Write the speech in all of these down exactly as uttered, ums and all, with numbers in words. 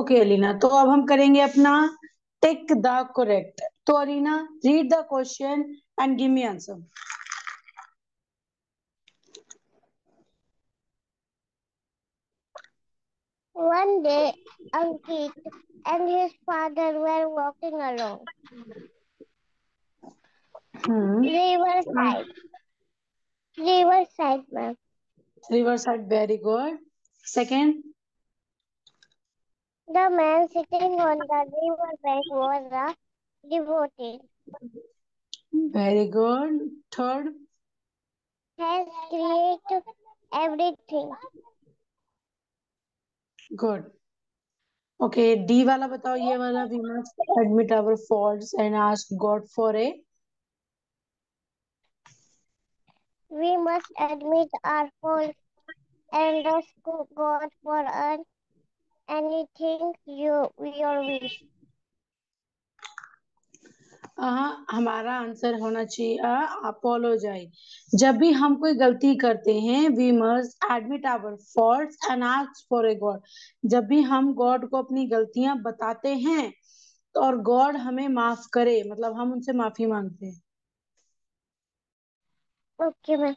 Okay Alina, तो अब हम करेंगे अपना टिक द करेक्ट। तो Alina, read the question and give me answer. One day, Ankit and his father were walking along hmm riverside. Riverside, ma'am. Riverside, very good. Second, The man sitting on the riverbank was a devotee. Very good. Third, Has created everything. Good. Okay, D वाला बताओ, ये वाला, we must admit our faults and ask God for a. We must admit our faults and ask God for an anything you your wish. हाँ, हमारा answer होना चाहिए apologise. जब भी हम कोई गलती करते हैं, we must admit our faults and ask for a God. जब भी हम गॉड को अपनी गलतियां बताते हैं तो और गॉड हमें माफ करे, मतलब हम उनसे माफी मांगते हैं। Okay, ma'am.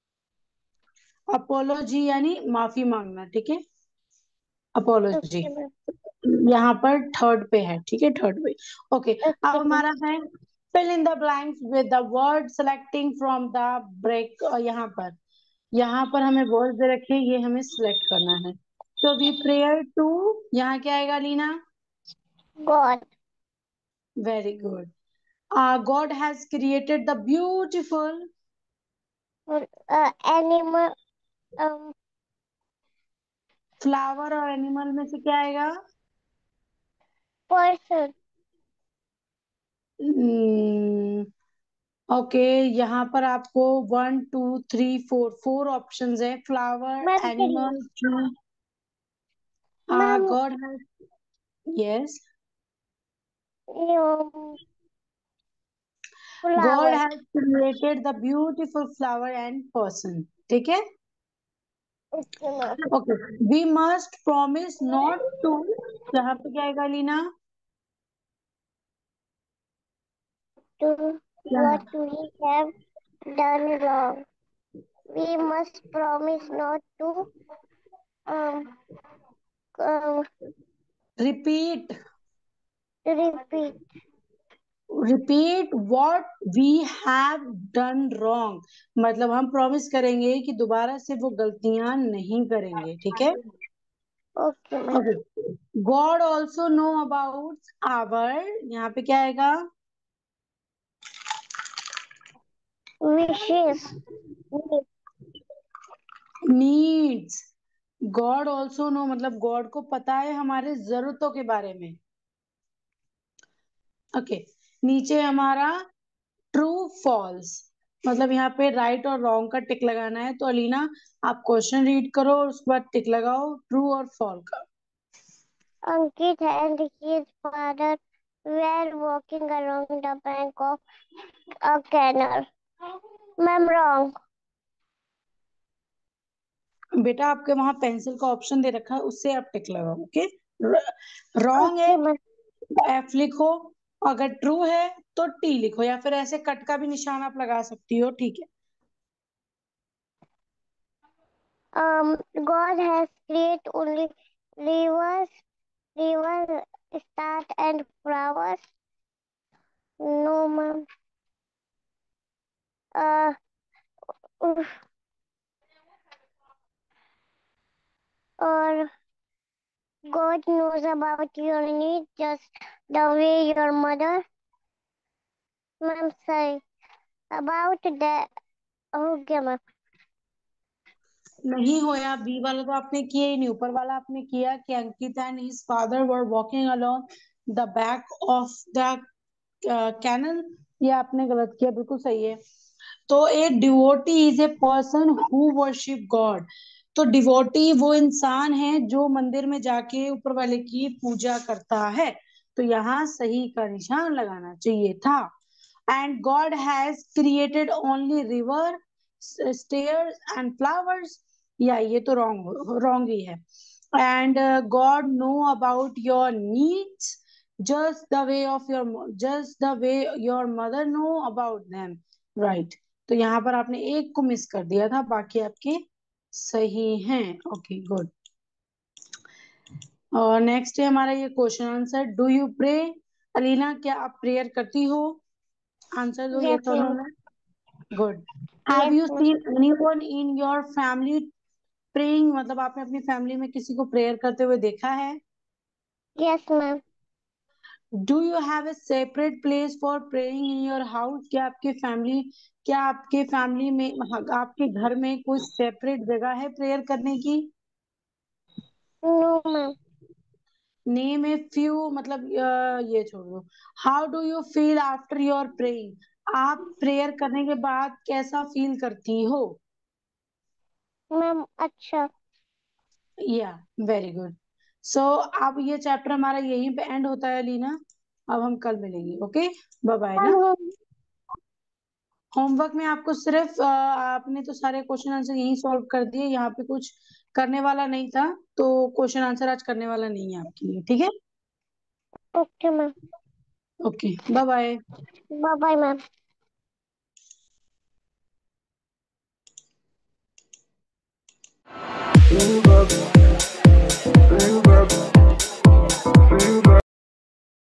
अपोलोजी यानी माफी मांगना, ठीक है, अपोलोजी। Okay, ma'am. यहाँ पर थर्ड पे है, ठीक है, थर्ड पे। ओके, अब Okay, ma'am. हमारा है fill in the blanks with the word selecting from the break. यहाँ पर यहाँ पर हमें वर्ड दे रखे, ये हमें सिलेक्ट करना है। तो वी प्रेयर टू, यहाँ क्या आएगा Leena? God. Very good. God has created the beautiful. Uh, animal. Um, flower और एनिमल में से क्या आएगा? person. ओके, यहाँ पर आपको one two three four four options है। Flower, Ma'am, three. Animal, tree. Ma'am, God has, yes, um, God flower. Has created the beautiful flower and person, ठीक है। Okay, ma'am. Okay, we must promise not to, यहाँ पे क्या आएगा Leena? To what we have done wrong. We must promise not to um, um repeat, repeat. Repeat what we have done wrong, मतलब हम promise करेंगे कि दोबारा से वो गलतियां नहीं करेंगे, ठीक है। Okay, ma'am. Okay, God also know about our, यहाँ पे क्या आएगा? Wishes. Needs. God also know मतलब गॉड को पता है हमारे जरूरतों के बारे में। ओके, नीचे हमारा ट्रू फॉल्स, मतलब यहाँ पे राइट और रॉन्ग का टिक लगाना है। तो अलीना, आप क्वेश्चन रीड करो और उसके बाद टिक लगाओ ट्रू और फॉल का। Ankit and his father were walking along the bank of a canal. Ma'am, wrong. बेटा, आपके वहां पेंसिल का ऑप्शन दे रखा है, उससे आप टिक लगाओ। ओके, रॉन्ग है Okay, ma'am. एफ लिखो, अगर ट्रू है तो टी लिखो, या फिर ऐसे कट का भी निशान आप लगा सकती हो, ठीक है। Um, God has created only rivers, rivers, stars, and flowers. No, ma'am. Uh, or God knows about your needs just the way your mother. Ma'am, say about that. Okay, ma'am. नहीं होया, बी वाला तो आपने किया ही नहीं, ऊपर वाला आपने किया कि Ankit and his father were walking along the back of the canal, ये आपने गलत किया, बिल्कुल सही है। तो a devotee is a person who worship God. तो डिवोटी वो इंसान है जो मंदिर में जाके ऊपर वाले की पूजा करता है। तो यहाँ सही का निशान लगाना चाहिए था। And God has created only river, stairs and flowers, या ये तो रॉन्ग रॉन्ग ही है। and uh, God know about your needs just the way of your just the way your mother know about them, right? तो यहाँ पर आपने एक को मिस कर दिया था, बाकी आपके सही हैं. Okay, good. और नेक्स्ट है हमारा ये question answer. Do you pray? Alina, क्या आप प्रेयर करती हो? आंसर दो Yes, yes or no ma'am. में. Good. Have Yes, you ma'am. Seen anyone in your family praying? मतलब आपने अपनी फैमिली में किसी को प्रेयर करते हुए देखा है? Yes, ma'am. Do you have a separate place for praying in your house? क्या आपके फैमिली क्या आपके फैमिली में हाँ, आपके घर में कोई सेपरेट जगह है प्रेयर करने की? No, ma'am. Name a few, मतलब अ, ये छोड़ दो. How do you feel after your praying? आप प्रेयर करने के बाद कैसा फील करती हो? Ma'am, अच्छा. या, वेरी गुड. सो अब ये चैप्टर हमारा यहीं पे एंड होता है लीना. अब हम कल मिलेंगे. ओके, बाय बाय Ma'am, ना. home. होमवर्क में आपको सिर्फ अ, आपने तो सारे क्वेश्चन आंसर यहीं सॉल्व कर दिए, यहाँ पे कुछ करने वाला नहीं था, तो क्वेश्चन आंसर आज करने वाला नहीं है आपके लिए. ठीक है. Okay, ma'am. Okay, bye bye. Bye bye, ma'am. Move up.